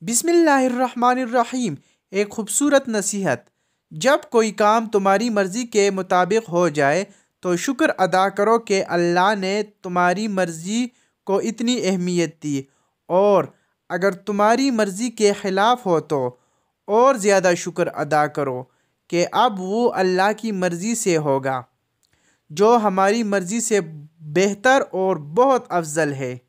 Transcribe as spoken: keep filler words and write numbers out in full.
बिस्मिल्लाहिर्रहमानिर्रहीम। एक खूबसूरत नसीहत। जब कोई काम तुम्हारी मर्ज़ी के मुताबिक हो जाए तो शुक्र अदा करो कि अल्लाह ने तुम्हारी मर्ज़ी को इतनी अहमियत दी, और अगर तुम्हारी मर्ज़ी के ख़िलाफ़ हो तो और ज़्यादा शुक्र अदा करो कि अब वो अल्लाह की मर्ज़ी से होगा, जो हमारी मर्ज़ी से बेहतर और बहुत अफजल है।